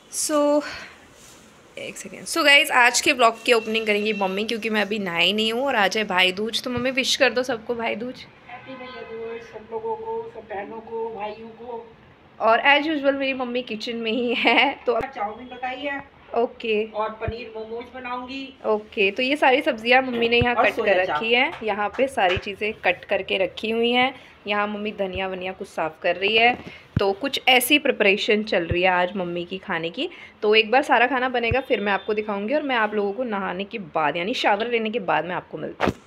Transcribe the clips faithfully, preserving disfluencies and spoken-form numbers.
सो एक second. So guys आज के ब्लॉग की ओपनिंग करेंगी मम्मी, क्योंकि मैं अभी नहाई नहीं हूँ और आज है भाई दूज। तो मम्मी विश कर दो सबको भाई दूज। हैप्पी भैया दूज सब लोगों को, सब बहनों को, भाइयों को। और एज यूजुअल मेरी मम्मी किचन में ही है तो अब चाउमीन बताई है। ओके और पनीर मोमोज बनाऊंगी। ओके तो ये सारी सब्जियां मम्मी ने यहाँ और कट कर सोया रखी है। यहाँ पे सारी चीज़ें कट करके रखी हुई हैं। यहाँ मम्मी धनिया वनिया कुछ साफ़ कर रही है। तो कुछ ऐसी प्रिपरेशन चल रही है आज मम्मी की खाने की। तो एक बार सारा खाना बनेगा फिर मैं आपको दिखाऊंगी, और मैं आप लोगों को नहाने के बाद यानी शावर लेने के बाद मैं आपको मिलती हूँ।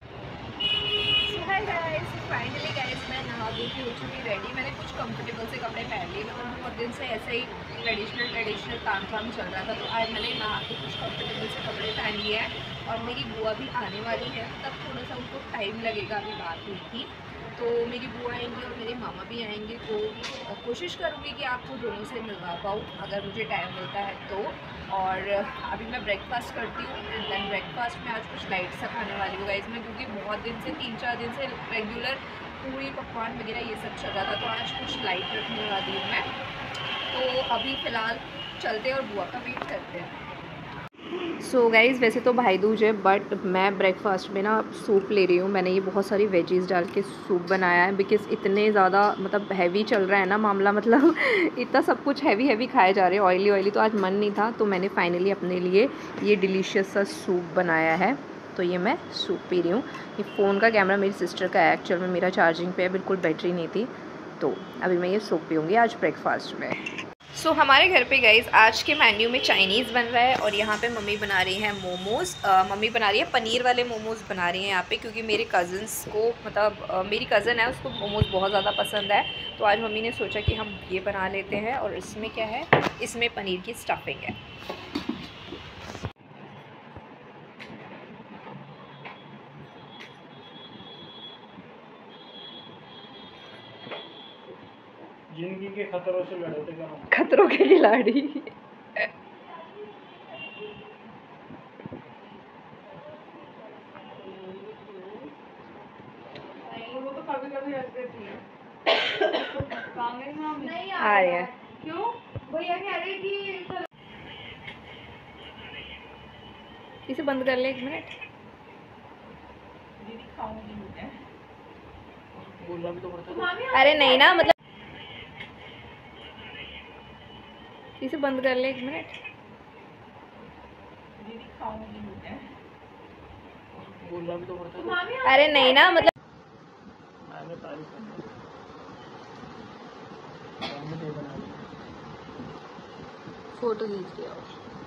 फाइनली गाइस मैं नहा धो के हो चुकी रेडी। मैंने कुछ कंफर्टेबल से कपड़े पहन लिए, मतलब बहुत दिन से ऐसे ही ट्रेडिशनल ट्रेडिशनल काम काम चल रहा था। तो आज मैंने नहा के कुछ कंफर्टेबल से कपड़े पहन लिए हैं। और मेरी बुआ भी आने वाली है, तब थोड़ा सा उनको टाइम लगेगा, अभी बात हुई थी। तो मेरी बुआ आएंगी और मेरे मामा भी आएंगे, तो कोशिश करूँगी कि आपको दोनों से मिलवा पाऊँ अगर मुझे टाइम मिलता है तो। और अभी मैं ब्रेकफास्ट करती हूँ एंड देन ब्रेकफास्ट में आज कुछ लाइट सा खाने वाली हूँ गाइस मैं, क्योंकि बहुत दिन से तीन चार दिन से रेगुलर पूरी पकवान वगैरह ये सब चल रहा था। तो आज कुछ लाइट रखने वाली हूँ मैं। तो अभी फ़िलहाल चलते हैं और बुआ का वेट करते हैं। सो so गाइज़ वैसे तो भाई दूज है, बट मैं ब्रेकफास्ट में ना सूप ले रही हूँ। मैंने ये बहुत सारी वेजीज़ डाल के सूप बनाया है, बिकॉज़ इतने ज़्यादा मतलब हैवी चल रहा है ना मामला, मतलब इतना सब कुछ हैवी हैवी खाए जा रहे हैं, ऑयली ऑयली। तो आज मन नहीं था, तो मैंने फाइनली अपने लिए ये डिलीशियस सा सूप बनाया है। तो ये मैं सूप पी रही हूँ। ये फ़ोन का कैमरा मेरी सिस्टर का है एक्चुअल में, मेरा चार्जिंग पे है, बिल्कुल बैटरी नहीं थी। तो अभी मैं ये सूप पीऊँगी आज ब्रेकफास्ट में। सो so, हमारे घर पे गाइस आज के मेन्यू में चाइनीज़ बन रहा है, और यहाँ पे मम्मी बना रही हैं मोमोज़। मम्मी बना रही है पनीर वाले मोमोज़ बना रही हैं यहाँ पे, क्योंकि मेरे कज़न्स को मतलब आ, मेरी कज़न है उसको मोमोज़ बहुत ज़्यादा पसंद है। तो आज मम्मी ने सोचा कि हम ये बना लेते हैं। और इसमें क्या है, इसमें पनीर की स्टफिंग है। जिंदगी के खतरों से लड़े थे क्या? खतरों के खिलाड़ी। वो तो कभी कभी हंसते थी। आ रही है क्यों भैया कह रहे कि इसे बंद कर ले एक मिनट। दीदी खाऊंगी मैं। बोलना भी तो पड़ता है। अरे नहीं ना, मतलब इसे बंद कर ले एक मिनट। दीदी खाऊंगी मैं। बोलना भी तो पड़ता है। अरे नहीं ना, मतलब मैंने तारीफ करनी फोटो खींच लिया।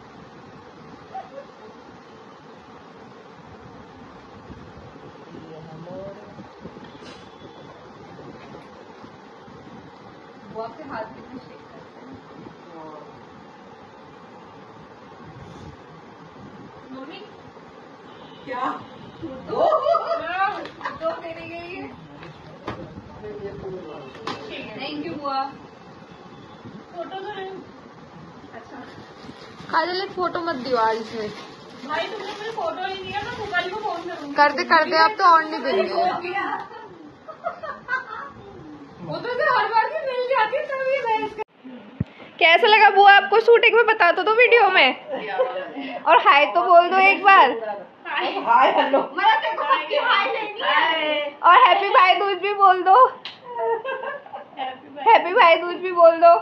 वो आपके हाथ में कुछ शेक करते हैं। मम्मी क्या दो दो देने के लिए थैंक यू बुआ। फोटो तो नहीं। अच्छा काजल एक फोटो मत दियो आज इसमें। भाई तुमने मुझे फोटो नहीं दिया, मैं मोबाइल को फोन करूंगी। करते करते आप तो और नहीं देंगे। वो तो हर बार की मिल जाती है तभी बहस कर। कैसा लगा बुआ आपको शूट, एक बार बता तो दो वीडियो में, और हाय तो बोल दो एक बार। Hi hello. और हैप्पी भाई दूज भी बोल दो। हैप्पी भाई दूज भी बोल दो।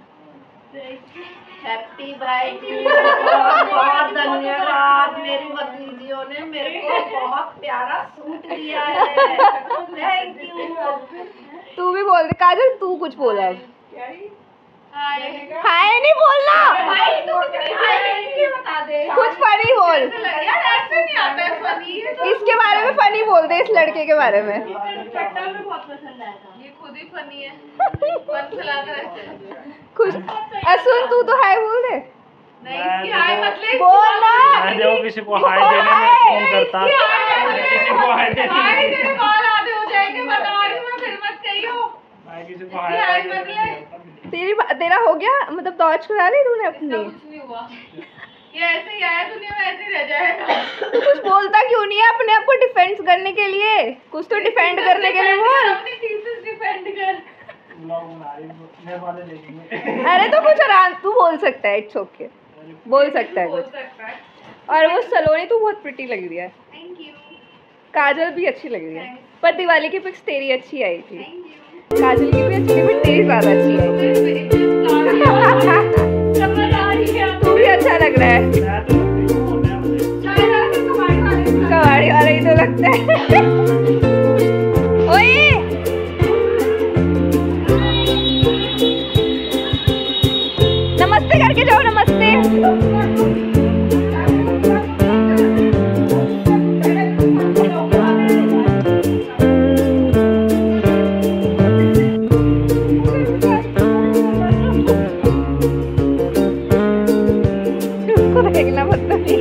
हैप्पी भाई दूज। बहुत बहुत धन्यवाद, मेरी भतीजियों ने मेरे को बहुत प्यारा सूट दिया है। Thank you. तू भी बोल दे काजल, तू कुछ बोला अब। हाय हाय नहीं बोलना, भाई तू हाय नहीं बता दे। कुछ फनी बोल। यार ऐसे नहीं आता है फनी। इसके बारे में फनी बोल दे, इस लड़के के बारे में। दुपट्टा में बहुत पसंद आया था। ये खुद ही फनी है। फन फैलाता रहता है। कुछ सुन, तू तो हाय बोल दे। नहीं इसकी हाय मतलब बोलना। मैं जब किसी को हाय देने में फोन करता, किसी को हाय देने हाय तेरे बाल आधे हो जाएंगे, बता रही हूँ मैं, फिर मत कहियो। मैं किसी को इसकी हाय मतलब तेरी तेरा हो गया, मतलब दौड़ करा ली तूने अपनी। कुछ नहीं हुआ, ये ऐसे ही आया दुनिया में, ऐसे ही रह जाएगा। तू कुछ बोलता क्यों नहीं है अपने आप को डिफेंड करने के लिए? कुछ तो डिफेंड करने के लिए बोल। अपनी थीसिस डिफेंड कर। ब्लॉग बना रही हूँ, घर वाले देखेंगे। अरे तो कुछ आराम, तू बोल सकता है, इट्स ओके, बोल सकता है कुछ। और वो सलोनी तू बहुत प्रिटी लग रही है। Thank you. काजल भी अच्छी लग रही है, पर दिवाली की पिक्स तेरी अच्छी आई थी। काजल की भी अच्छी थी, पर तेरी ज्यादा अच्छी आई। तू भी अच्छा लग रहा है। कबाड़ी वाला ही तो लगता है। ओए नमस्ते करके जाओ, नमस्ते। उसको देखना बदतमीज।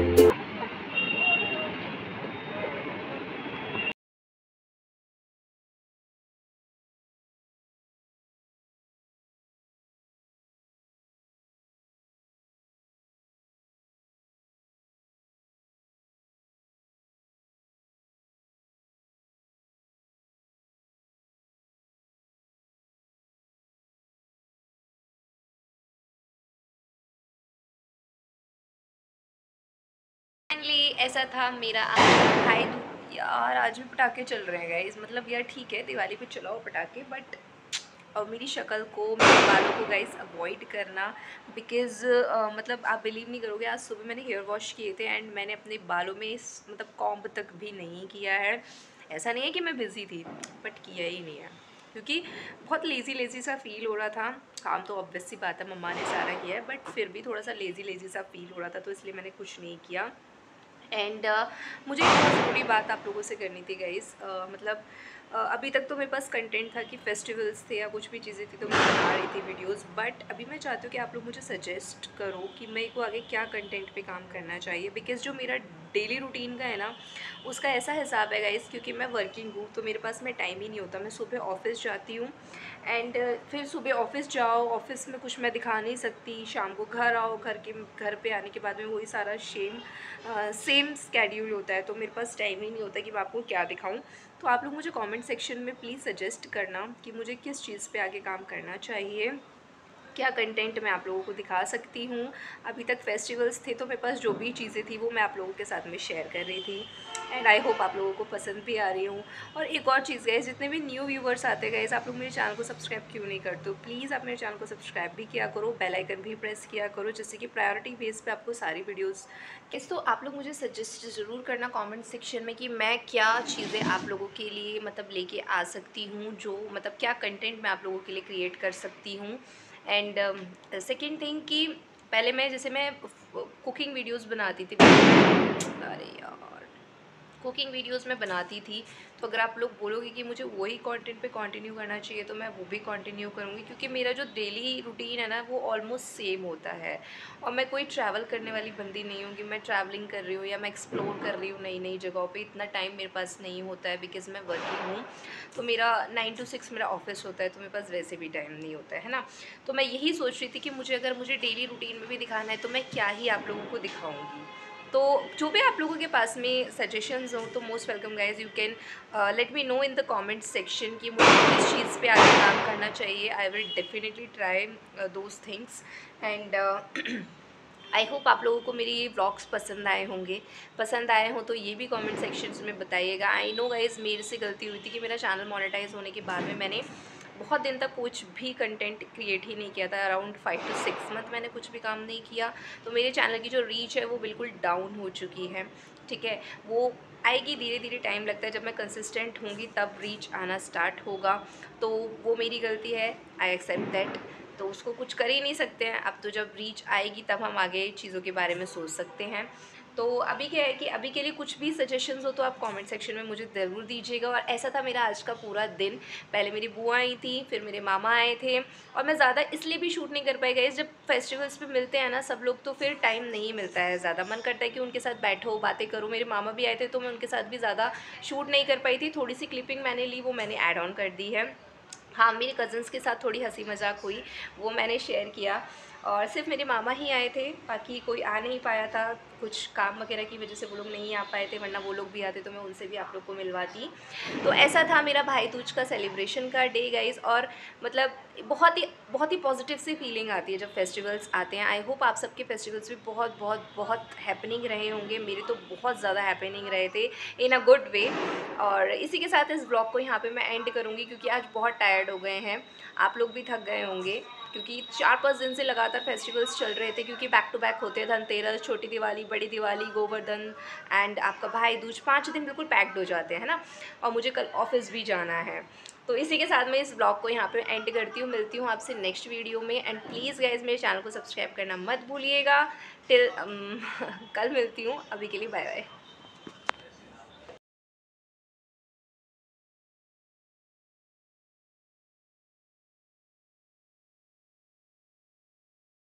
फाइनली ऐसा था मेरा आज भाई दूज। यार आज भी पटाखे चल रहे हैं गाइस, मतलब यार ठीक है दिवाली पे चलाओ पटाखे, बट और मेरी शक्ल को, मेरे बालों को गाइस अवॉइड करना, बिकॉज़ मतलब आप बिलीव नहीं करोगे, आज सुबह मैंने हेयर वॉश किए थे एंड मैंने अपने बालों में इस, मतलब कॉम्ब तक भी नहीं किया है। ऐसा नहीं है कि मैं बिज़ी थी, बट किया ही नहीं है क्योंकि बहुत लेज़ी लेज़ी सा फील हो रहा था। काम तो ऑब्वियस सी बात है, मम्मा ने सारा किया है, बट फिर भी थोड़ा सा लेज़ी लेज़ी सा फील हो रहा था, तो इसलिए मैंने कुछ नहीं किया। एंड uh, मुझे एक बहुत ज़रूरी बात आप लोगों से करनी थी गाइस। uh, मतलब uh, अभी तक तो मेरे पास कंटेंट था कि फेस्टिवल्स थे या कुछ भी चीज़ें थी तो मैं बना रही थी वीडियोस, बट अभी मैं चाहती हूँ कि आप लोग मुझे सजेस्ट करो कि मेरे को आगे क्या कंटेंट पे काम करना चाहिए, बिकॉज़ जो मेरा डेली रूटीन का है ना उसका ऐसा हिसाब है गाइस, क्योंकि मैं वर्किंग हूँ तो मेरे पास में टाइम ही नहीं होता। मैं सुबह ऑफिस जाती हूँ एंड फिर सुबह ऑफिस जाओ, ऑफिस में कुछ मैं दिखा नहीं सकती, शाम को घर आओ, घर के घर पे आने के बाद में वही सारा सेम सेम स्केड्यूल होता है, तो मेरे पास टाइम ही नहीं होता कि मैं आपको क्या दिखाऊं। तो आप लोग मुझे कमेंट सेक्शन में प्लीज़ सजेस्ट करना कि मुझे किस चीज़ पे आगे काम करना चाहिए, क्या कंटेंट मैं आप लोगों को दिखा सकती हूँ। अभी तक फेस्टिवल्स थे तो मेरे पास जो भी चीज़ें थी वो मैं आप लोगों के साथ में शेयर कर रही थी एंड आई होप आप लोगों को पसंद भी आ रही हूँ। और एक और चीज़ गाइस, जितने भी न्यू व्यूवर्स आते गए, आप लोग मेरे चैनल को सब्सक्राइब क्यों नहीं करते हो, प्लीज़ आप मेरे चैनल को सब्सक्राइब भी किया करो, बेल आइकन भी प्रेस किया करो, जिससे कि प्रायोरिटी बेस पे आपको सारी वीडियोस इस तो आप लोग मुझे सजेस्ट ज़रूर करना कमेंट सेक्शन में कि मैं क्या चीज़ें आप लोगों के लिए मतलब लेके आ सकती हूँ, जो मतलब क्या कंटेंट मैं आप लोगों के लिए क्रिएट कर सकती हूँ। एंड सेकेंड थिंग कि पहले मैं जैसे मैं कुकिंग वीडियोस बनाती थी, अरे यार कुकिंग वीडियोस में बनाती थी, तो अगर आप लोग बोलोगे कि मुझे वही कंटेंट पे कंटिन्यू करना चाहिए तो मैं वो भी कंटिन्यू करूँगी, क्योंकि मेरा जो डेली रूटीन है ना वो ऑलमोस्ट सेम होता है। और मैं कोई ट्रैवल करने वाली बंदी नहीं हूँ कि मैं ट्रैवलिंग कर रही हूँ या मैं एक्सप्लोर कर रही हूँ नई नई जगहों पे, इतना टाइम मेरे पास नहीं होता है, बिकॉज़ मैं वर्किंग हूँ। तो मेरा नाइन टू सिक्स मेरा ऑफिस होता है, तो मेरे पास वैसे भी टाइम नहीं होता है ना। तो मैं यही सोच रही थी कि मुझे अगर मुझे डेली रूटीन में भी दिखाना है तो मैं क्या ही आप लोगों को दिखाऊँगी। तो जो भी आप लोगों के पास में सजेशंस हो तो most welcome guys, you can let me know in the comment section कि मुझे किस चीज़ पे आगे काम करना चाहिए। I will definitely try those things and I hope आप लोगों को मेरी व्लॉग्स पसंद आए होंगे। पसंद आए हों तो ये भी कमेंट सेक्शंस में बताइएगा। आई नो गाइज मेरे से गलती हुई थी कि मेरा चैनल मोनेटाइज होने के बाद में मैंने बहुत दिन तक कुछ भी कंटेंट क्रिएट ही नहीं किया था। Around five to six month मैंने कुछ भी काम नहीं किया, तो मेरे चैनल की जो रीच है वो बिल्कुल डाउन हो चुकी है। ठीक है, वो आएगी, धीरे धीरे टाइम लगता है, जब मैं कंसिस्टेंट होंगी तब रीच आना स्टार्ट होगा। तो वो मेरी गलती है, आई एक्सेप्ट दैट, तो उसको कुछ कर ही नहीं सकते हैं। अब तो जब रीच आएगी तब हम आगे चीज़ों के बारे में सोच सकते हैं। तो अभी क्या है कि अभी के लिए कुछ भी सजेशंस हो तो आप कमेंट सेक्शन में मुझे ज़रूर दीजिएगा। और ऐसा था मेरा आज का पूरा दिन। पहले मेरी बुआ आई थी, फिर मेरे मामा आए थे, और मैं ज़्यादा इसलिए भी शूट नहीं कर पाई गई, जब फेस्टिवल्स पे मिलते हैं ना सब लोग तो फिर टाइम नहीं मिलता है ज़्यादा, मन करता है कि उनके साथ बैठो बातें करो। मेरे मामा भी आए थे तो मैं उनके साथ भी ज़्यादा शूट नहीं कर पाई थी। थोड़ी सी क्लिपिंग मैंने ली, वो मैंने ऐड ऑन कर दी है। हाँ, मेरे कज़न्स के साथ थोड़ी हंसी मजाक हुई, वो मैंने शेयर किया। और सिर्फ मेरे मामा ही आए थे, बाकी कोई आ नहीं पाया था, कुछ काम वगैरह की वजह से वो लोग नहीं आ पाए थे, वरना वो लोग भी आते तो मैं उनसे भी आप लोग को मिलवाती। तो ऐसा था मेरा भाई दूज का सेलिब्रेशन का डे गाइस। और मतलब बहुत ही बहुत ही पॉजिटिव सी फीलिंग आती है जब फेस्टिवल्स आते हैं। आई होप आप सबके फेस्टिवल्स भी बहुत बहुत बहुत हैपनिंग रहे होंगे। मेरे तो बहुत ज़्यादा हैपनिंग रहे थे इन अ गुड वे। और इसी के साथ इस ब्लॉग को यहाँ पे मैं एंड करूँगी, क्योंकि आज बहुत टायर्ड हो गए हैं, आप लोग भी थक गए होंगे, क्योंकि चार पाँच दिन से लगातार फेस्टिवल्स चल रहे थे, क्योंकि बैक टू बैक होते हैं धनतेरस, छोटी दिवाली, बड़ी दिवाली, गोवर्धन एंड आपका भाई दूज। पाँच दिन बिल्कुल पैक्ड हो जाते हैं ना, और मुझे कल ऑफिस भी जाना है। तो इसी के साथ मैं इस ब्लॉग को यहाँ पे एंड करती हूँ। मिलती हूँ आपसे नेक्स्ट वीडियो में। एंड प्लीज़ गाइज मेरे चैनल को सब्सक्राइब करना मत भूलिएगा। टिल कल मिलती हूँ, अभी के लिए बाय बाय।